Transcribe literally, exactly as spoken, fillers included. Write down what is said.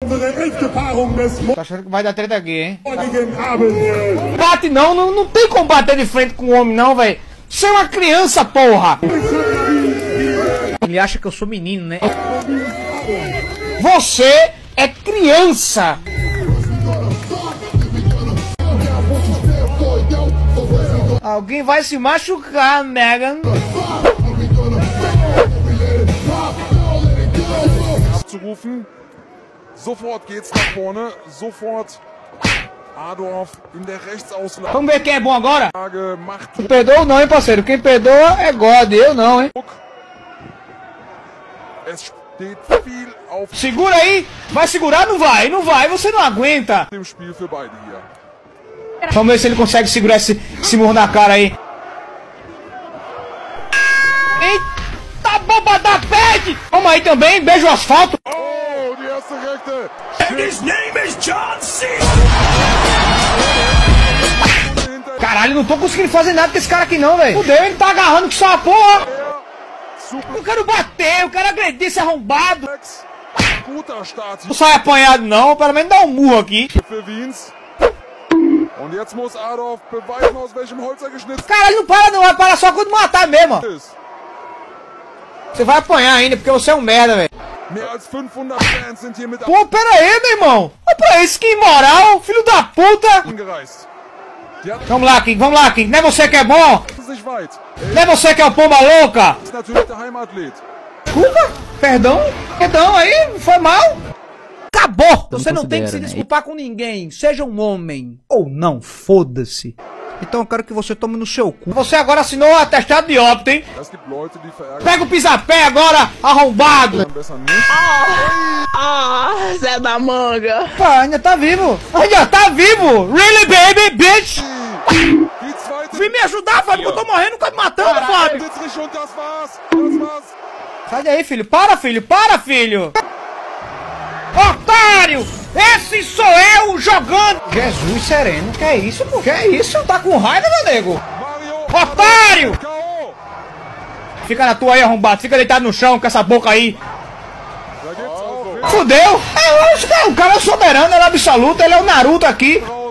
Tô achando que vai dar treta aqui, hein? Bate não, não, não tem como bater de frente com o homem não, velho. Você é uma criança, porra! Ele acha que eu sou menino, né? Você é criança! Alguém vai se machucar, Megan. Abzurufen. Sofort geht's nach vorne. Sofort Adorf in der Rechtsauslage. Vamos ver quem é bom agora? Macht Não perdoa não, hein, parceiro. Quem perdoa é God, eu não, hein. Es steht viel auf Segura aí. Vai segurar? Não vai, não vai. Você não aguenta. dem Spiel für beide hier. Vamos ver se ele consegue segurar esse, esse murro na cara aí. Eita, boba da pede! Vamos aí também, beijo o asfalto. Oh, die erste Rechte. And his name is John Cena! Caralho, não tô conseguindo fazer nada com esse cara aqui não, velho. Fudeu, ele tá agarrando que só a porra. Eu quero bater, eu quero agredir esse arrombado. Guter Start Não sai apanhado não, pelo menos dá um murro aqui. für Wiens. Und jetzt muss Adorf beweisen, aus welchem Holz er geschnitzt Caralho, não para não, vai parar só quando matar mesmo. ist. Você vai apanhar ainda, porque você é um merda, velho. Mehr als fünfhundert Fans sind hier mit Pô, pera aí, meu irmão. Olha pra isso, que imoral, filho da puta. angereist. Die hat Vamos lá, King, vamos lá, King. Não é você que é bom? sich weit. Não é você que é o pomba louca? Er ist natürlich der Heimatlet. Desculpa, perdão, perdão aí, foi mal. Acabou! Você não tem que se desculpar com ninguém, seja um homem ou não, foda-se. Então eu quero que você tome no seu cu. Você agora assinou o atestado de óbito, hein? Es gibt Leute, die verärgern Pega o pisapé agora, arrombado! besser nicht. Ah, Zé da Manga. Pá, ainda tá vivo. Ainda tá vivo! Really, baby, bitch! Die zweite Vem me ajudar, Fábio, que eu tô morrendo, tá me matando, Fábio! Dietrich und das war's. Das war's. Sai daí, filho. Para, filho. Para, filho. Otário! Esse sou eu jogando! Jesus sereno. Que é isso, pô? Que é isso? Tá com raiva, meu nego? Mario. Otário! K O. Fica na tua aí, arrombado. Fica deitado no chão com essa boca aí. Da gibt's auch. Fudeu! É lógico que é, o cara é o soberano, ele é o absoluto, ele é o Naruto aqui.